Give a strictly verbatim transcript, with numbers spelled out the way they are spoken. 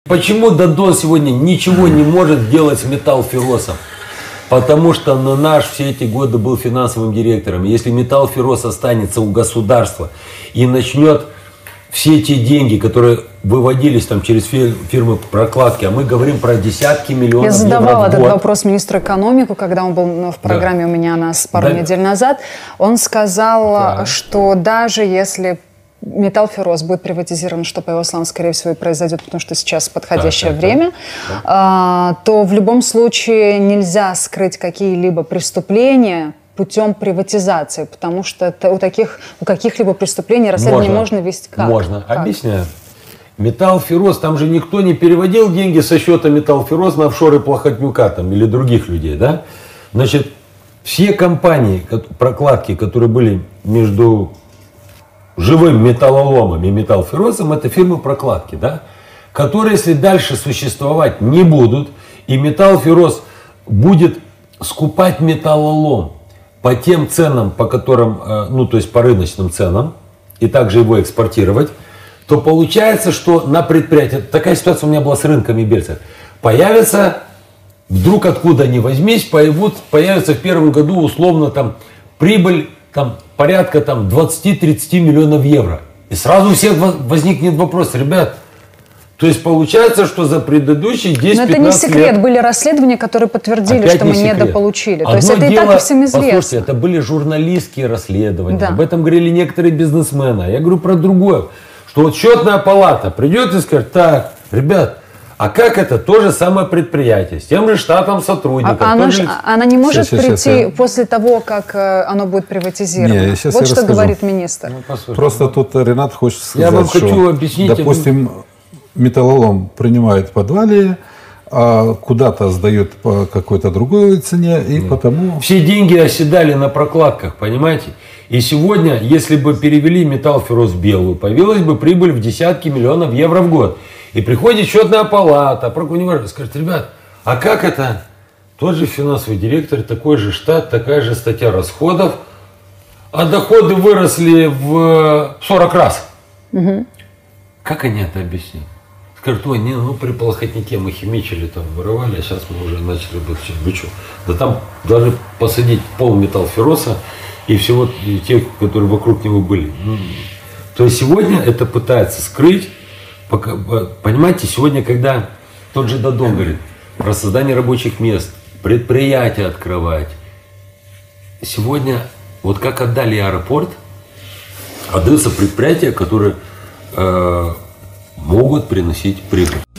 Почему Дадон сегодня ничего не может делать с Металлферросом? Потому что ну, наш все эти годы был финансовым директором. Если Металлферрос останется у государства и начнет все те деньги, которые выводились там через фирмы прокладки, а мы говорим про десятки миллионов евро в год. Я задавала этот вопрос министру экономики, когда он был в программе да. у меня нас пару да. недель назад. Он сказал, да. что даже если Металлферрос будет приватизирован, что, по его словам, скорее всего, и произойдет, потому что сейчас подходящее так, так, время, так. А, то в любом случае нельзя скрыть какие-либо преступления путем приватизации, потому что у, таких, у каких-либо преступлений расследование можно, можно вести как? Можно. Как? Объясняю. Металлферрос, там же никто не переводил деньги со счета Металлферрос на офшоры Плохотнюка там, или других людей, да? Значит, все компании, прокладки, которые были между живым металлоломом и Металлферросом, это фирмы прокладки, да? Которые, если дальше существовать не будут, и Металлферрос будет скупать металлолом по тем ценам, по которым, ну, то есть по рыночным ценам, и также его экспортировать, то получается, что на предприятии, такая ситуация у меня была с рынками Бельца, появится, вдруг откуда ни возьмись, появят, появится в первом году условно там прибыль там, порядка там, двадцати-тридцати миллионов евро. И сразу у всех возникнет вопрос, ребят, то есть получается, что за предыдущие десять-пятнадцать лет... Но это не секрет, лет... были расследования, которые подтвердили, что мы секрет. недополучили. Одно то есть это дело, и так и всем известно. Послушайте, это были журналистские расследования, да. об этом говорили некоторые бизнесмены. Я говорю про другое, что вот счетная палата придет и скажет, так, ребят, а как это? То же самое предприятие, с тем же штатом сотрудников. А она, же... она не может сейчас, прийти сейчас я... после того, как оно будет приватизировано? Не, вот что расскажу. говорит министр. Ну, Просто тут Ренат хочет сказать, я вам что, хочу объяснить, допустим, металлолом принимает в подвале, а куда-то сдает по какой-то другой цене, и Нет. потому... Все деньги оседали на прокладках, понимаете? И сегодня, если бы перевели Металлферрос в белую, появилась бы прибыль в десятки миллионов евро в год. И приходит счетная палата, прокурор скажет, ребят, а как это? Тот же финансовый директор, такой же штат, такая же статья расходов, а доходы выросли в сорок раз. Угу. Как они это объяснят? Скажут, ой, не, ну при Плохотнике мы химичили, там воровали, а сейчас мы уже начали быть, вы что? Да там должны посадить пол Металлферроса и всего и тех, которые вокруг него были. То есть сегодня это пытается скрыть. Понимаете, сегодня, когда тот же Дадон говорит про создание рабочих мест, предприятия открывать, сегодня, вот как отдали аэропорт, отдаются предприятия, которые э, могут приносить прибыль.